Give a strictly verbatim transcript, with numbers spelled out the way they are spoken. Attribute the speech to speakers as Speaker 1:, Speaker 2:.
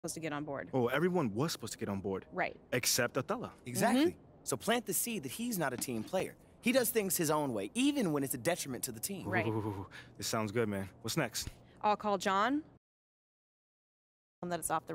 Speaker 1: supposed to get on board.
Speaker 2: Oh, everyone was supposed to get on board.
Speaker 1: Right.
Speaker 2: Except Othello.
Speaker 3: Exactly.
Speaker 1: Mm-hmm.
Speaker 3: So plant the seed that he's not a team player. He does things his own way, even when it's a detriment to the team.
Speaker 1: Right.
Speaker 2: Ooh, this sounds good, man. What's next?
Speaker 1: I'll call John. That it's off the